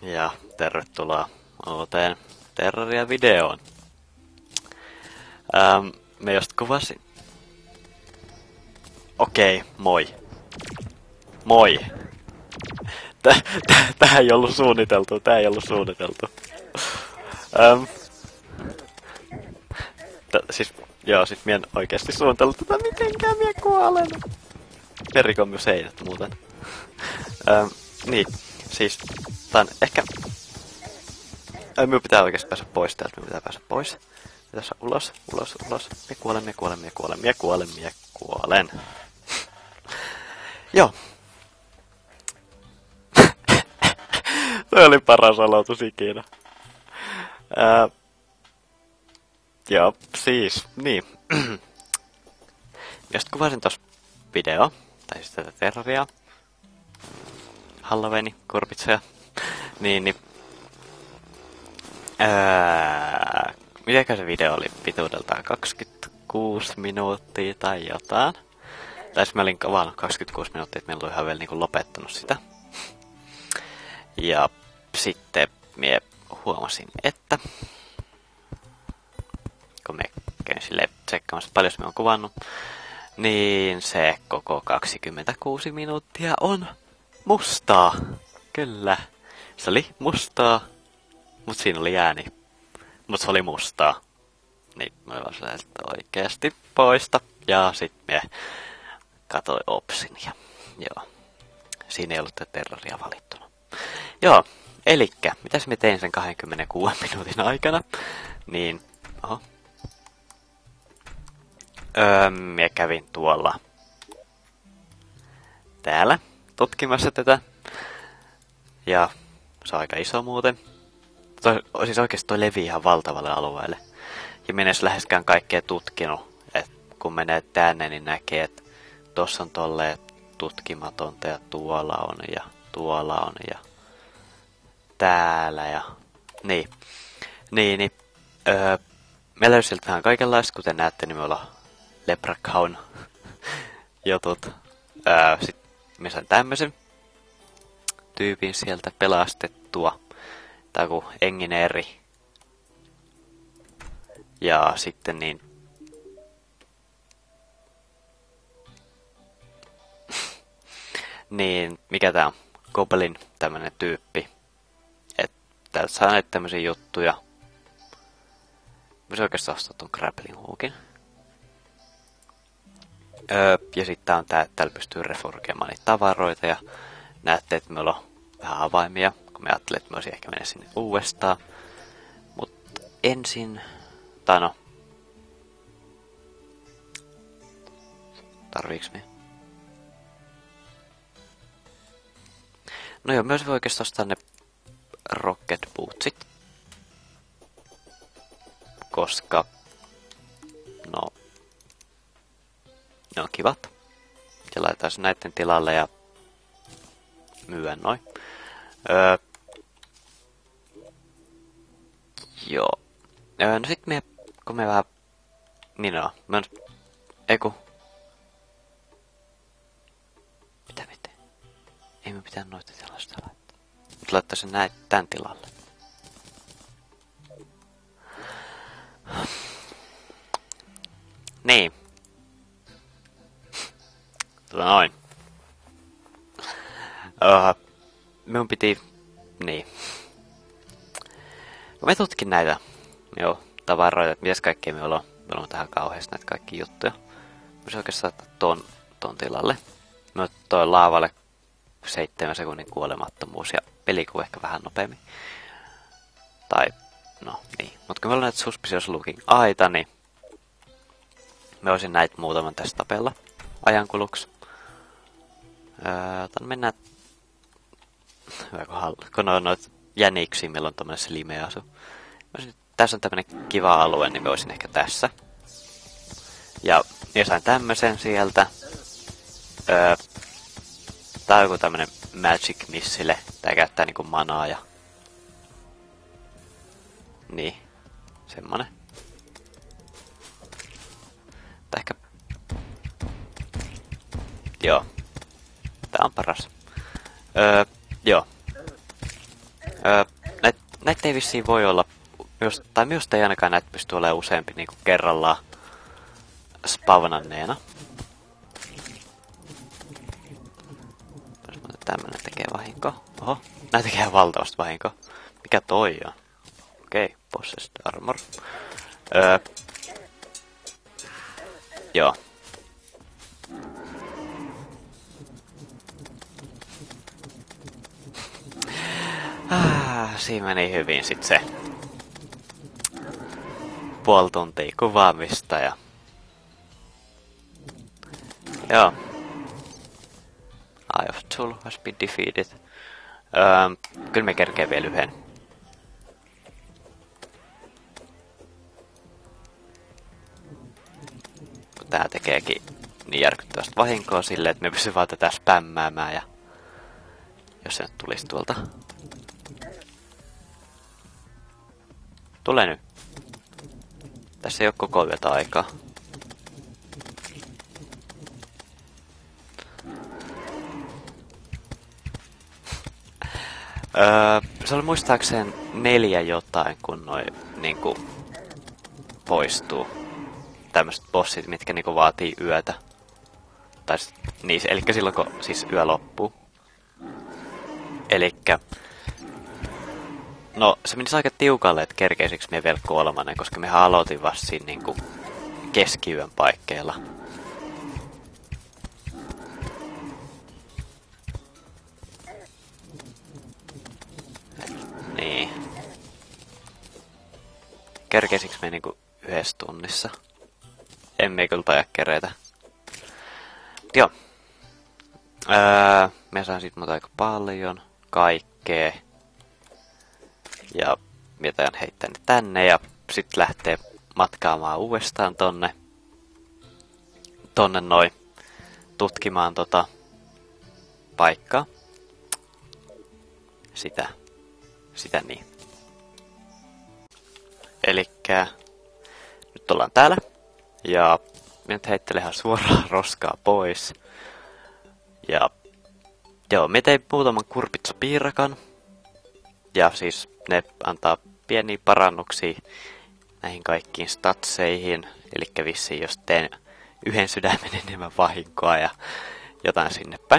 Ja tervetuloa uuteen Terraria-videoon. Me just kuvasin. Okei, moi. Moi. Tää ei ollut suunniteltu, siis, joo, sit mien oikeesti suunnitellut tätä mitenkään, mie kuolen. Perikon myös seinät muuten. Niin, siis, tää on ehkä... minun pitää oikeesti päästä pois täältä, minun pitää päästä pois. Tässä ulos. Mie kuolen. Joo. Toi oli paras aloitus ikinä. Joo, siis, niin. Just kuvasin tossa video, tai siis tätä Terrariaa. Halloweeni, kurpitsoja. Niin. Mitenkä se video oli pituudeltaan 26 minuuttia tai jotain. Tai mä olin kuvannut 26 minuuttia, että meillä oli ihan vielä niinku lopettanut sitä. Ja sitten mie huomasin, että kun me käyn silleen tsekkaamassa paljon me on kuvannut, niin se koko 26 minuuttia on mustaa. Kyllä. Se oli mustaa, mut siinä oli ääni. Mut se oli mustaa. Niin mä olin vaan että oikeesti poista. Ja sit mie katsoin Opsin ja joo. Siinä ei ollut tätä Terraria valittuna. Joo, elikkä, mitäs me tein sen 26 minuutin aikana? Niin, mie kävin tuolla täällä tutkimassa tätä. Ja se on aika iso muuten. Siis oikeesti toi levii ihan valtavalle alueelle. Ja minä en edes läheskään kaikkea tutkinut. Et kun menee tänne, niin näkee, että tossa on tolleen tutkimatonta ja tuolla on ja täällä ja niin. Me löysin sieltä vähän kaikenlaista, kuten näette, niin me ollaan Leprechaun jutut. Sit me sain tämmösen tyypin sieltä pelastettua. Tai kuin Engineeri. Ja sitten niin... niin, mikä tää on? Goblin, tämmönen tyyppi. Et täältä saa näitä tämmösiä juttuja. Mä oikeastaan ostaa ton grappling hookin. Ja sitten tää on tää, että täällä pystyy reforkeamaan niitä tavaroita. Ja näette, että meillä on vähän avaimia. Kun me ajattelin, että me olisin ehkä mennä sinne uudestaan. Mut ensin... tai no... tarviiks me? No joo, myös voi oikeastaan ostaa ne rocket bootsit. Koska... no... ne on kivat. Ja laitetaan se näitten tilalle ja... myyä noin. Joo. No sit kun me vähän... niin no, mitä me teen? Ei me pitää noita tällaista laittaa. Mut laittaa sen tän tilalle. Niin. Noin. Minun piti... niin. Kun me tutkin näitä tavaroita, että mitäs kaikkea me ollaan tähän kauheasti näitä kaikkia juttuja. Mä se oikeastaan laittaa ton tilalle. Mä toin laavalle 7 sekunnin kuolemattomuus ja pelikuu ehkä vähän nopeammin. Tai, no niin. Mut kun meillä on näitä suspicious looking aita, niin me olisin näitä muutaman tässä tapella ajankuluksi. Mennään... kun on noita jäniksiä, meillä on tommonen se limeasu. Tässä on tämmönen kiva alue, niin me olisin ehkä tässä. Ja sain tämmösen sieltä. Tää on joku tämmönen magic missile. Tää käyttää niinku manaa ja... niin. Semmonen. Tää ehkä... joo. Tää on paras. Joo. Näitä ei vissiin voi olla, tai minusta ei ainakaan näitä pysty olemaan useampi niinku kerrallaan spawnanneena. Tämmönen tekee vahinko. Oho, nää tekee valtavasti vahinko. Mikä toi on? Okei, Possessed Armor. Joo. Siinä meni hyvin sit se puoli tuntia kuvaamista ja... Joo. Eye of Tul has been defeated. Kyllä me kerkee vielä yhden. Tää tekeekin niin järkyttävästi vahinkoa silleen, että me pystyy vaan tätä spämmäämään ja... Jos se nyt tulisi tuolta. Tule nyt. Tässä ei oo koko yötä aikaa. Se oli muistaakseen 4 jotain, kun noi niinku poistuu. Tämmöset bossit, mitkä niinku vaatii yötä. Tai niin, elikkä silloin kun siis yö loppuu. Elikkä... No, se menisi aika tiukalle, että kerkeisikö me vielä 3, koska mehän aloitin vasta siinä niinku keskiyön paikkeilla. Niin. Kerkeisikö me niinku 1 tunnissa? Emme kyllä taida keretä. Joo. Me saan sit muuta aika paljon kaikkea. Ja mietään heittää ne tänne ja sit lähtee matkaamaan uudestaan tonne noin tutkimaan paikkaa. Sitä niin. Elikkä nyt ollaan täällä ja me nyt heittelehän suoraan roskaa pois. Ja joo, me tein muutaman kurpitsapiirakan. Ja siis ne antaa pieniä parannuksia näihin kaikkiin statseihin. Elikkä vissiin jos teen 1 sydämen enemmän vahinkoa ja jotain sinne päin.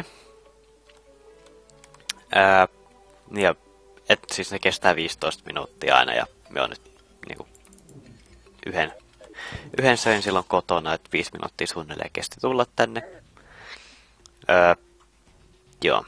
Ja siis ne kestää 15 minuuttia aina ja me on nyt niinku yhden söin silloin kotona, että 5 minuuttia suunnilleen kesti tulla tänne. Joo.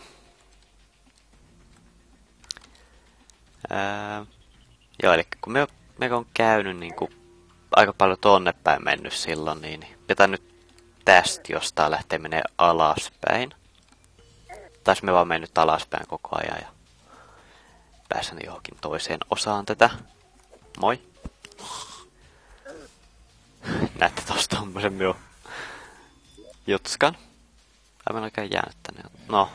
Joo, eli kun me on käynyt niinku aika paljon tonne päin mennyt silloin, niin pitää nyt tästä jostain lähteä menee alaspäin. Taisi me vaan mennyt alaspäin koko ajan ja pääsen johonkin toiseen osaan tätä. Moi! Näette tosta tommosen minun jutskan. Ai mä en oikein jäänyt tänne. No,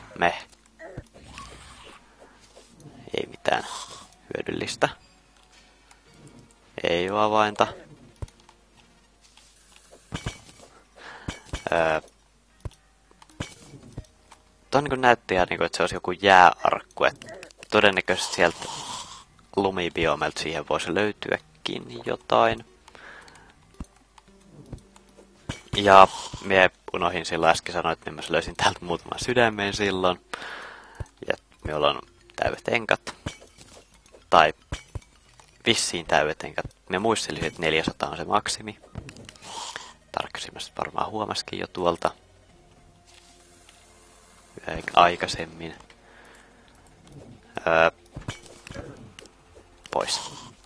ei mitään hyödyllistä. Ei oo avainta. Tuo niin näytti ihan niin että se olisi joku jääarkku, että todennäköisesti sieltä lumibiomelta siihen voisi löytyäkin jotain. Ja mie unohin silloin äsken sanoa, että mä löysin täältä muutaman sydämen silloin. Ja minulla on täyvetenkat. Tai vissiin täyvetenkat. Mä muistelin, että 400 on se maksimi. Tarkkasimmästä varmaan huomaskin jo tuolta aikaisemmin. Pois.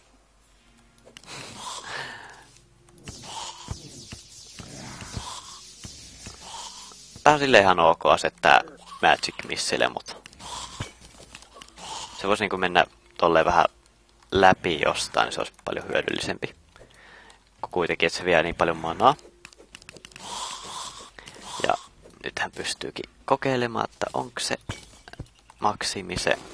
Tää on silleen ihan ok asettaa Magic Missille, mutta se voisi niinku mennä tolleen vähän läpi jostain, niin se olisi paljon hyödyllisempi. Kuitenkin, että se vie niin paljon manaa. Ja nythän pystyykin kokeilemaan, että onko se maksimi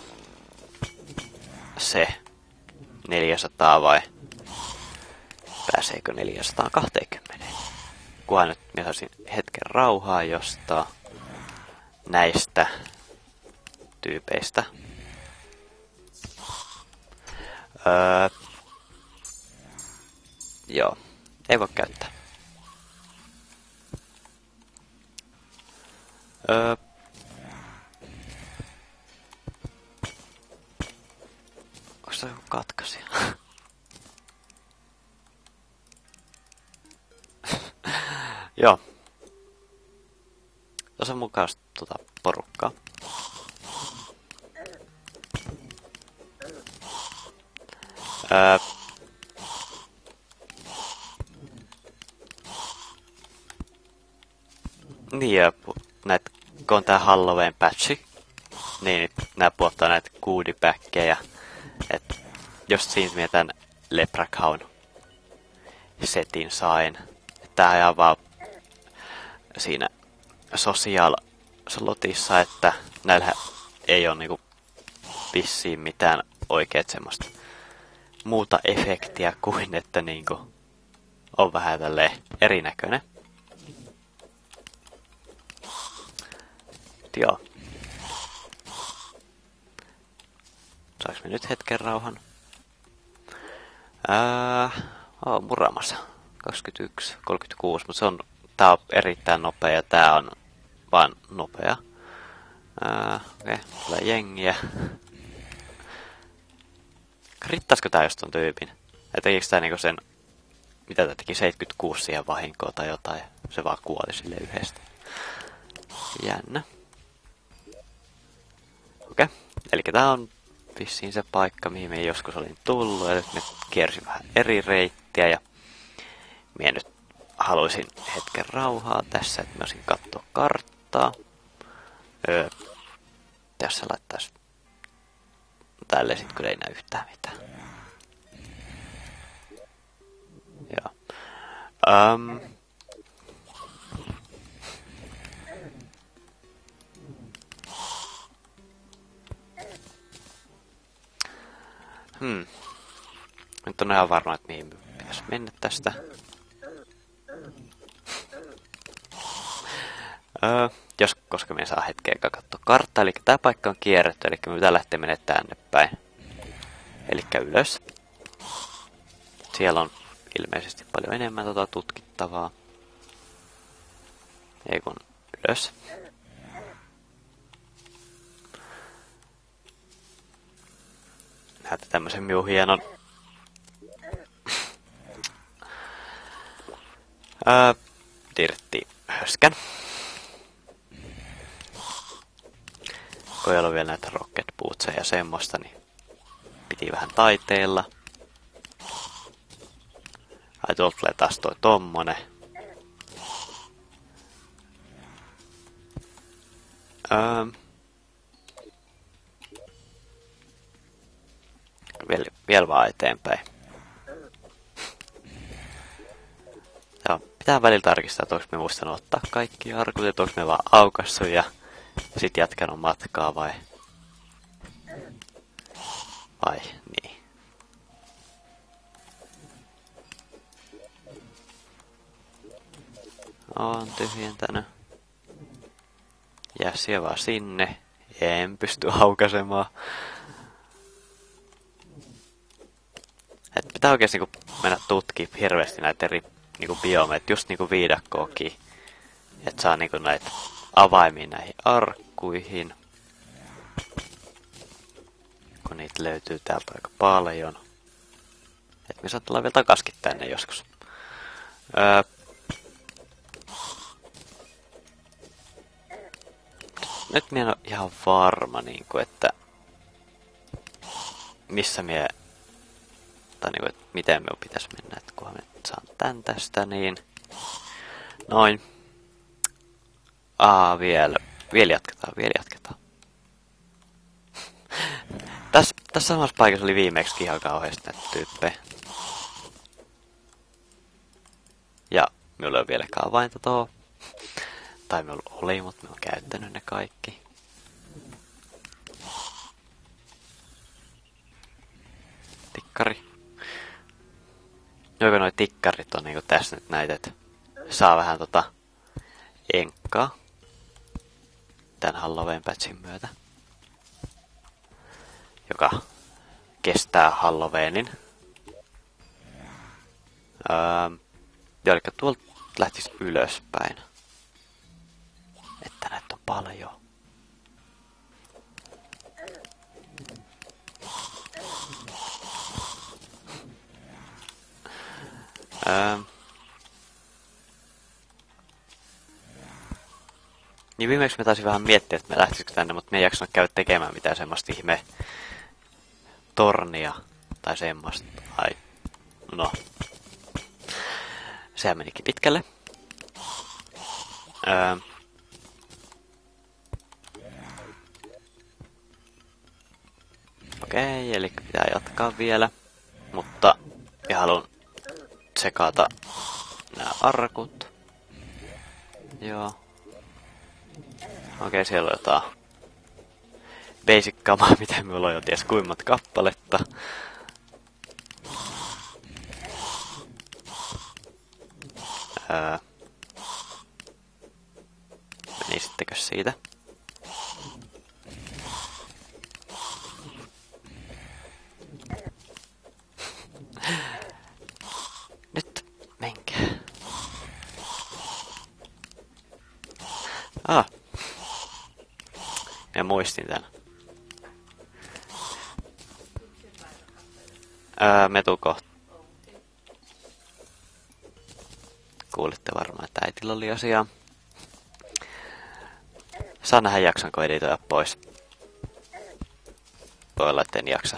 se 400 vai pääseekö 420. Kunhan nyt minä saisin hetken rauhaa jostain näistä tyypeistä. Joo, ei voi käyttää. Onko se joku katkaisija? Joo. Tuossa on mukaan porukkaa. Niin ja kun on tää Halloween patchi, niin nää puottaa näitä goodiebaggejä. Et just siinä mietän Leprechaun setin sain. Tää on ihan vaan siinä social slotissa, että näillä ei oo niinku vissiin mitään oikeet semmoista muuta efektiä kuin että niinku on vähän tälleen erinäköinen. Joo. Saaks me nyt hetken rauhan? Muramassa. 21, 36, mutta tää on erittäin nopea ja tää on vaan nopea. Okei, tulee jengiä. Krittaisiko tää just ton tyypin? Ja tekikö tää niinku sen, mitä tää teki, 76 siihen vahinkoa tai jotain. Se vaan kuoli sille yhdestä. Jännä. Okei, eli tää on vissiin se paikka, mihin me joskus olin tullut. Ja nyt me kiersin vähän eri reittiä ja minä nyt haluaisin hetken rauhaa tässä, että mä olisin katsoa karttaa. Tässä laittaisi tälle sit, kun ei näy yhtään mitään. Joo. Nyt on ihan varma, että mihin pitäisi mennä tästä. Koska me saa hetken katsoa karttaa, eli tää paikka on kierretty, eli me pitää lähteä menemään tänne päin. Elikkä ylös. Siellä on ilmeisesti paljon enemmän tutkittavaa. Ei kun ylös. Näette tämmösen minun hienon dirtti-höskän. Kun ei ollut vielä näitä rocket bootseja ja semmoista, niin piti vähän taiteilla. Ai tuolta tulee taas toi tommonen. Vielä vaan eteenpäin. Joo, pitää välillä tarkistaa, että onko me muistanut ottaa kaikki arkut, että onko me vaan aukassu ja sit jatkanut matkaa vai niin. Oon tyhjentänyt. Jässiä vaan sinne. En pysty aukaisemaan. Et pitää oikeesti niinku mennä tutkimaan hirveästi näitä eri niinku biomeita, just niinku viidakkoakin. Et saa niinku näitä avaimia näihin arkkuihin. Kun niitä löytyy täältä aika paljon. Et me saa tulla vielä takaskin tänne joskus. Nyt minä en ole ihan varma, niinku, että missä mie tai niinku, että miten me pitäisi mennä, että kunhan me saan tän tästä, niin noin. Vielä jatketaan. Tässä samassa paikassa oli viimeksi ihan kauheasti näitä tyyppejä. Ja minulla ei ole vieläkään avainta tuohon. Tai minulla oli, mutta minä olen käyttänyt ne kaikki. Tikkari. Joko noi tikkarit on niinku tässä nyt näitä, että saa vähän enkkaa tän Halloween patchin myötä. Joka kestää Halloweenin. Eli tuolta lähtis ylöspäin. Että näitä on paljon. Niin viimeksi me taisin vähän miettiä, että me lähtisikö tänne, mutta me ei jaksanut käydä tekemään mitään semmoista ihme tornia tai semmoista. Ai, no. Sehän menikin pitkälle. Okei, eli pitää jatkaa vielä. Mutta ja haluan tsekata nämä arkut. Joo. Okei, siellä on jotain basic-kamaa, mitä minulla on jo ties kuinka monta kappaletta. Menisittekö siitä? Nyt menkää. Ja muistin tän. Me tuu kohta. Kuulitte varmaan, että äitillä oli asiaa. Saa nähdä jaksanko editoida pois. Voi olla, etten jaksa.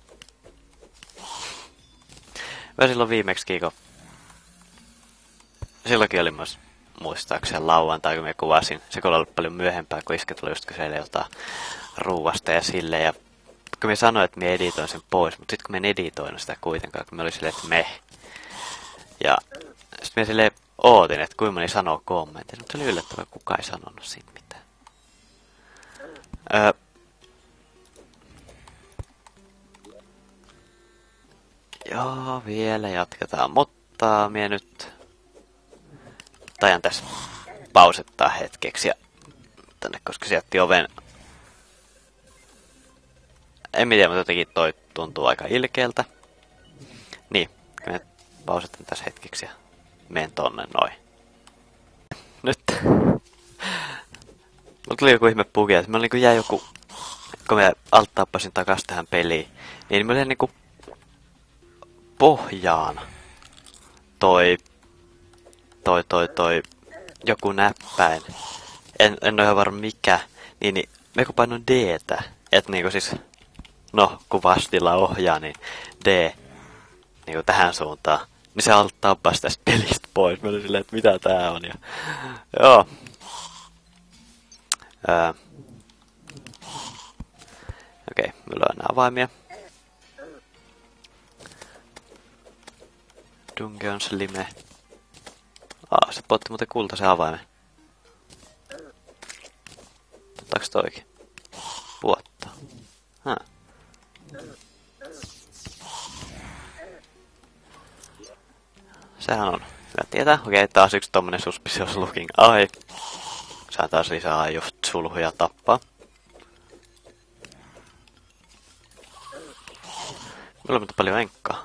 Mä silloin viimeksi kun silloinkin oli myös muistaakseni lauantai, kun mä kuvasin. Se oli ollut paljon myöhempää, kun iskä tuli just kyseille jotain ruuvasta ja silleen. Ja kun mä sanoin, että mä editoin sen pois, mutta sit kun mä en editoinut sitä kuitenkaan, kun mä olin silleen, että meh. Ja sit mä silleen ootin, että kuinka moni sanoo kommentin, mutta se oli yllättävää, kukaan ei sanonut siitä mitään. Joo, vielä jatketaan, mutta minä nyt tajan tässä pausettaa hetkeksi ja tänne, koska se jätti oven. En tiedä, mutta jotenkin toi tuntuu aika ilkeältä. Niin, minä pausetan tässä hetkeksi ja menen tonne noin. Nyt. Mulla tuli joku ihme bugi, että mulla jäi joku, kun mä alt-tappasin takas tähän peliin, niin mulla jäi niinku pohjaan toi joku näppäin. En ole ihan varma mikä. Niin me kun painoin D-tä, että niinku siis, no kun vastilla ohjaa, niin D niinku tähän suuntaan. Niin se alt-tappasi tästä pelistä pois. Mä olin silleen, että mitä tää on. Ja, joo. Okei, mulla on nää avaimia. Dungeon Slime. Se potti muuten kultaisen avaimen. Ottaako toikin? Vuotta. Sehän on hyvä tietää. Okei, taas yksi tommonen suspicious looking eye. Saa taas lisää just sulhuja tappaa. Meillä on paljon enkkaa.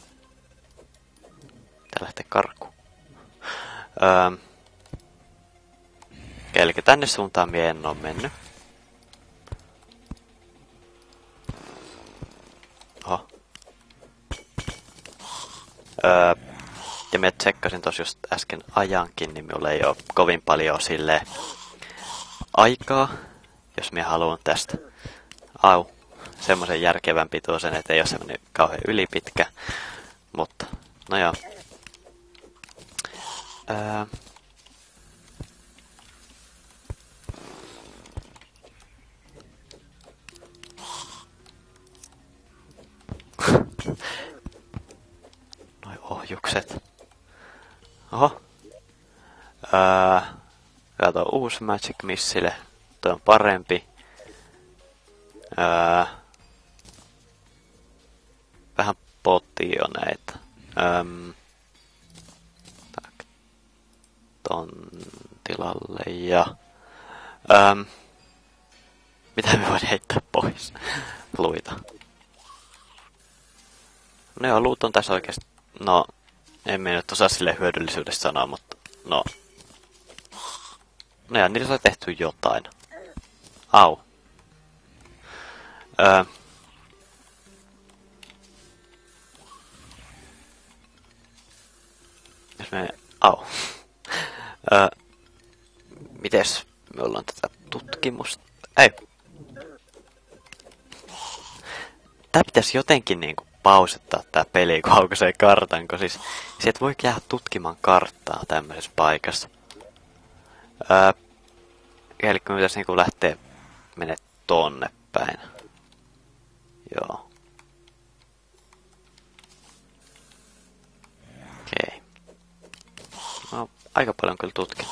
Tää lähtee karkuun. Eli tänne suuntaan mie en oo mennyt. Oho. Ja me tsekkasin tos just äsken ajankin, niin minulla ei oo kovin paljon silleen aikaa, jos minä haluan tästä semmosen järkevän pituisen, että ei oo semmonen kauhean ylipitkä. Mutta, no joo. Noi ohjukset. Oho. Kato uusi Magic Missile. Toi on parempi. Vähän potioneita. Ton tilalle ja... mitä me voin heittää pois? Luita. No joo, loot on tässä oikeesti... No, en minä nyt osaa sille hyödyllisyydestä sanoa, mutta... No... No ja niillä on tehty jotain. Au. Jos me... Au. Mites me ollaan tätä tutkimusta? Ei. Tää pitäisi jotenkin niinku pausettaa tää peli, kun aukaisee kartan, kun siis sieltä voi jäädä tutkimaan karttaa tämmöisessä paikassa. Eli me pitäisi niinku lähteä menee tonne päin. Joo. Okei. No, aika paljon kyllä tutkin.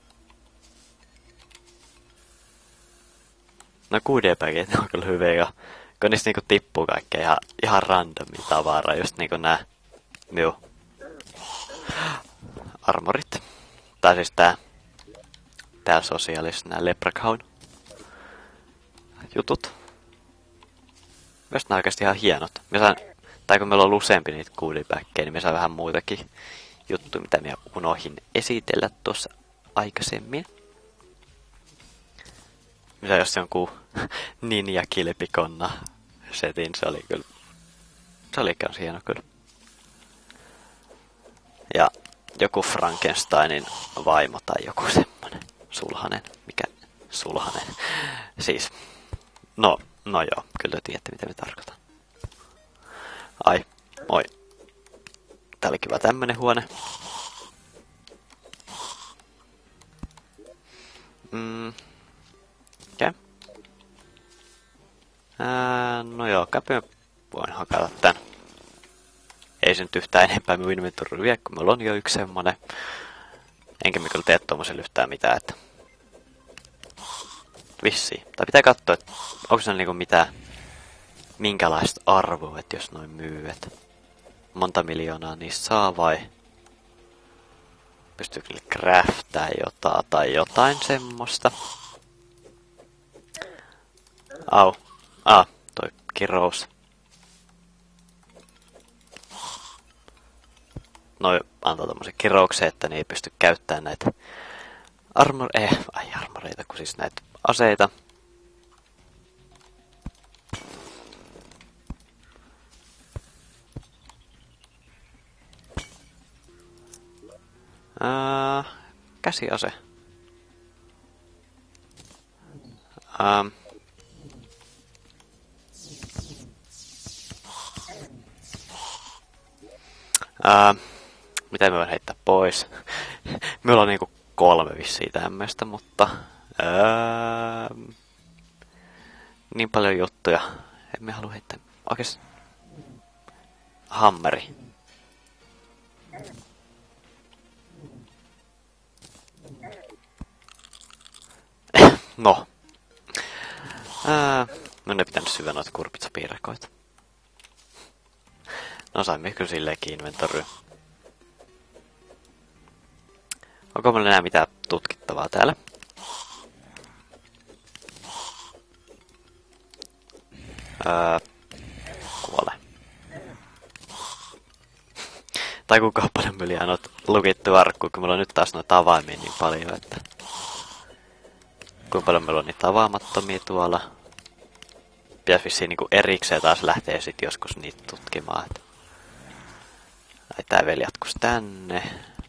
No QD-päkit on kyllä hyviä, kun niistä niinku tippuu kaikkea ihan randomia tavaraa, just niinku nää armorit. Tai siis tää sosiaalis, nää leprechaun jutut. Myös nää oikeesti ihan hienot. Tai kun meillä on useampi niitä QD-päkkejä, niin me saa vähän muitakin juttuja, mitä minä unohin esitellä tuossa aikaisemmin. Mitä jos jonkun ninja-kilpikonna setin, se oli kyllä... Se oli kans hieno kyllä. Ja joku Frankensteinin vaimo tai joku semmonen sulhanen. Mikä sulhanen? Siis, no joo, kyllä tiedätte mitä me tarkoitan. Ai, moi. Tää oli kiva tämmönen huone. Okei. No joo, käpy voin hakata tän. Ei se nyt yhtään enempää minun inventory vie, kun meillä on jo yksi semmonen. Enkä me kyllä tee tommoselle yhtään mitään, että... Vissiin. Tai pitää katsoa, että onko se niinku mitään... Minkälaista arvoa, että jos noin myy, että... Monta miljoonaa niistä saa vai... Pystyykö niille craftaa jotain tai jotain semmoista? Au. Toi kirous. Noi antaa tommosen kirouksen, että ne ei pysty käyttämään näitä armoreita, kun siis näitä aseita. Käsiase. Mitä me voin heittää pois? Meillä on niinku 3 vissiin tämmöistä, mutta... niin paljon juttuja. Emme halua heittää... Oikeesti... Hammeri. No. Minun ei pitänyt syödä noita kurpitsapiirakoita. No saimme kyllä silleenkin inventory. Onko meillä enää mitään tutkittavaa täällä? Kuole. Tai kuinka paljon meillä on noita lukittu arkkuja, kun meillä on nyt taas noita avaimia niin paljon, että... Kuinka paljon meillä on niitä avaamattomia tuolla. Pitäis vissiin niinku erikseen taas lähtee sit joskus niitä tutkimaan. Ai tää vielä jatkus tänne.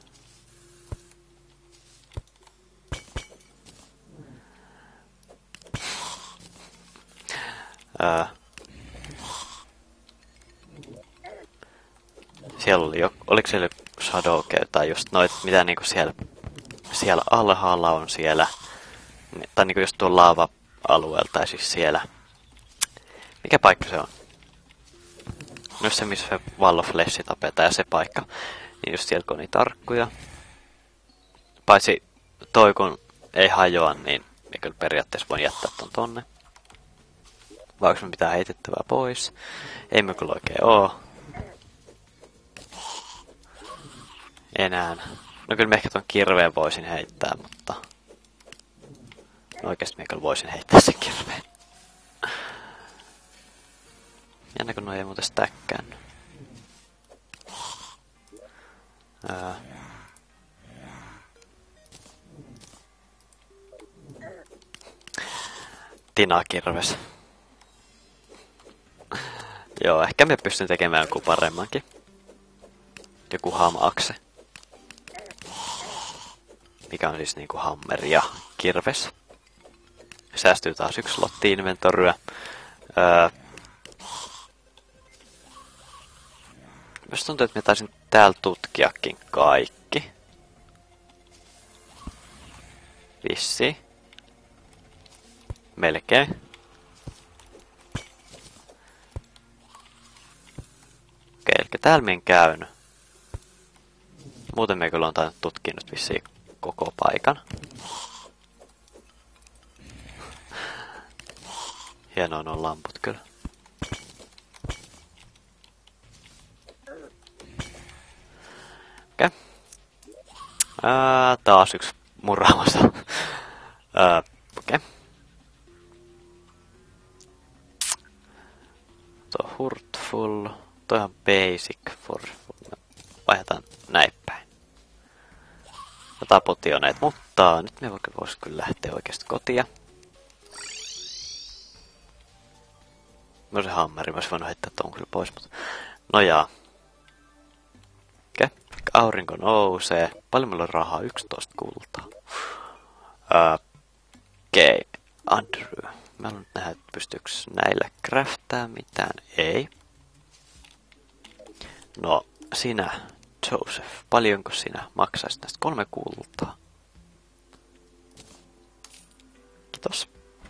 Siellä oli oliko siellä Shadowkev tai just noit, mitä niinku siellä alhaalla on siellä. Tai niinku just tuolla laava-alueella, tai siis siellä. Mikä paikka se on? No se, missä se Wall of Flesh tapetaan ja se paikka. Niin just siellä kun on niitä arkkuja. Paitsi toi kun ei hajoa, niin me kyllä periaatteessa voin jättää ton tonne. Vai onko me pitää heitettävää pois? Ei me kyllä oikein oo. Enää. No kyllä me ehkä ton kirveen voisin heittää, mutta... No oikeesti me kyllä voisin heittää sen kirveen. Jännä kun noi ei muuten stäkkään. Ää. Tinakirves. Joo, ehkä me pystyn tekemään joku paremmankin. Joku ham-akse. Mikä on siis niinku hammer ja kirves. Säästyy taas yksi slotti inventoryä. Myös tuntuu, että mä taisin täällä tutkiakin kaikki. Vissi. Melkein. Okei, eli täällä mä en käynyt. Muuten me kyllä on tainnut tutkinut vissiin koko paikan. Hienoa nuo lamput kyllä. Okei. Taas yksi murraamassa. Okei. Tuo hurtful. Toi on basic for. Vaihdetaan näin päin. Tapotioneet, mutta nyt me vois kyllä lähteä oikeasti kotia. Mä se hammeri, mä ois voinut heittää tuon kyllä pois, mutta. No jaa. Okei. Aurinko nousee. Paljon meillä on rahaa? 11 kultaa. Okei. Andrew. Mä haluan nyt nähdä, että pystyykö näillä craftaa mitään. Ei. No, sinä, Joseph. Paljonko sinä maksaisit näistä 3 kultaa? Kiitos.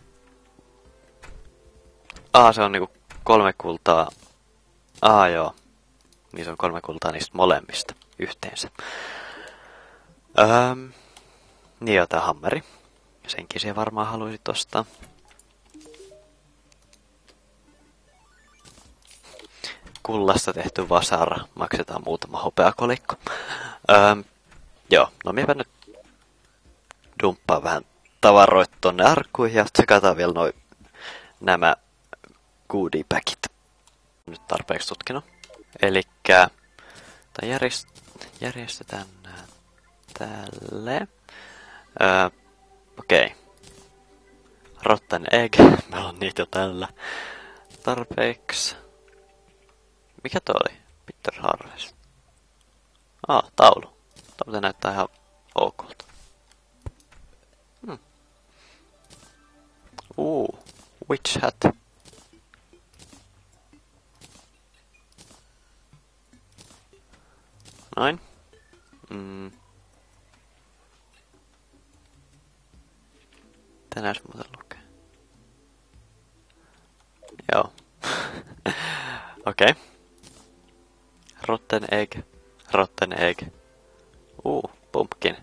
Se on niinku 3 kultaa. Joo. Niin se on 3 kultaa niistä molemmista yhteensä. Niin joo, tää hammeri. Senkin siihen varmaan haluaisit ostaa. Kullasta tehty vasara. Maksetaan muutama hopeakolikko. Joo, no miepä nyt dumppaan vähän tavaroita tonne arkkuihin ja tsekataan vielä nämä goodie packit. Nyt tarpeeksi tutkinut. Elikkä järjestetään tälle. Okei. Rotten egg. Meillä on niitä jo tällä. Tarpeeksi. Mikä toi oli? Peter Harvest. Taulu. Taulu näyttää ihan okolta. Witch hat. Noin. Tänään muuten lukee. Joo. Okei. Rotten egg. Rotten egg. Pumpkin.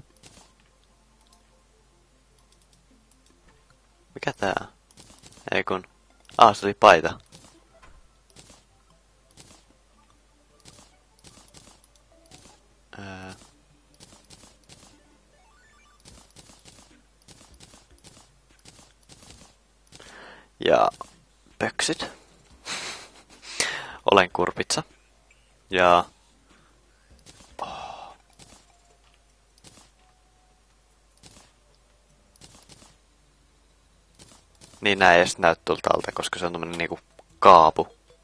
Mikä tää? Ei kun. Se oli paita. Ja pöksyt. Olen kurpitsa. Ja niin nää ei edes näy tuolta alta, koska se on tommonen niinku kaapu.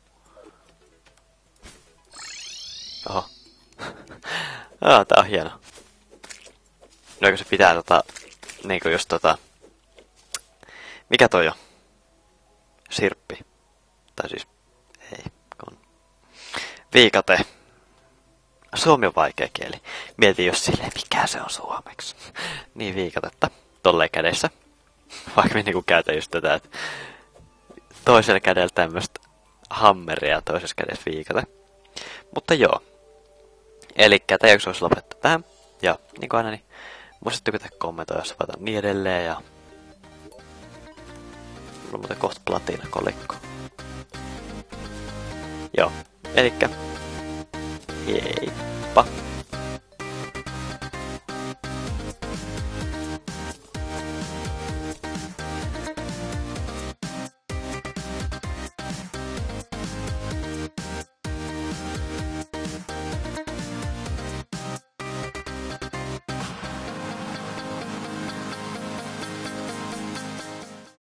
Oho. Tää on hieno. No se pitää niinku just mikä toi on? Sirppi. Tai siis, ei, kun. Viikate. Suomi on vaikea kieli. Mietin jos silleen, mikä se on suomeksi. Niin viikatetta. Tolleen kädessä. Vaikka minä niinku käytän just tätä, että toisella kädellä tämmöstä hammeria ja toisessa kädessä viikate. Mutta joo. Elikkä tää jakso olisi lopettaa tähän. Ja niin kuin aina, niin muista tykätä kommentoida, jos vaatan niin edelleen. Ja mulla on muuten kohta platiinakolikko. Joo. Elikkä heippa.